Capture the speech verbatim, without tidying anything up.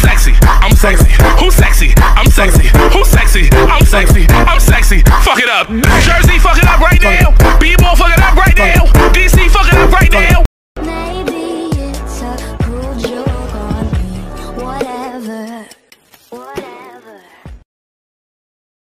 sexy? I'm sexy. Who's sexy? I'm sexy. Who's sexy? I'm sexy. I'm sexy. Fuck it up. Jersey, fuck it up right now.